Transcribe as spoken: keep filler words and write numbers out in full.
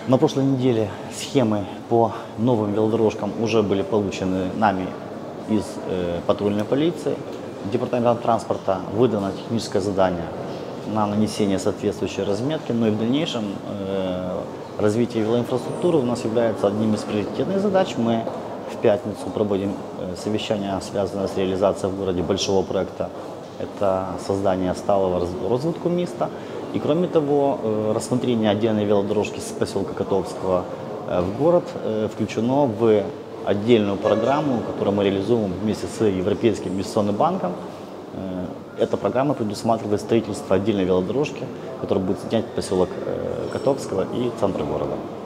На прошлой неделе схемы по новым велодорожкам уже были получены нами из э, патрульной полиции. Департаментом транспорта выдано техническое задание на нанесение соответствующей разметки, но и в дальнейшем э, развитие велоинфраструктуры у нас является одним из приоритетных задач. Мы в пятницу проводим э, совещание, связанное с реализацией в городе большого проекта. Это создание сталого розвитку места. И кроме того, э, рассмотрение отдельной велодорожки с поселка Котовского э, в город э, включено в отдельную программу, которую мы реализуем вместе с Европейским инвестиционным банком. Эта программа предусматривает строительство отдельной велодорожки, которая будет соединять поселок Котовского и центр города.